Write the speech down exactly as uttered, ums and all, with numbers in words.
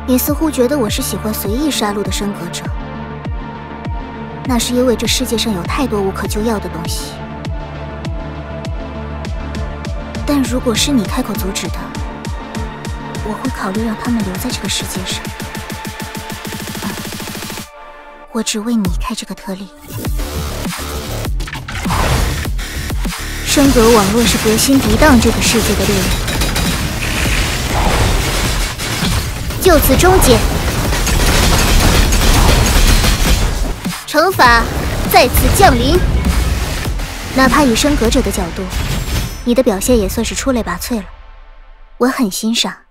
你似乎觉得我是喜欢随意杀戮的升格者，那是因为这世界上有太多无可救药的东西。但如果是你开口阻止的，我会考虑让他们留在这个世界上。啊、我只为你开这个特例。升格网络是革新涤荡这个世界的力量。 就此终结，惩罚再次降临。哪怕以升格者的角度，你的表现也算是出类拔萃了，我很欣赏。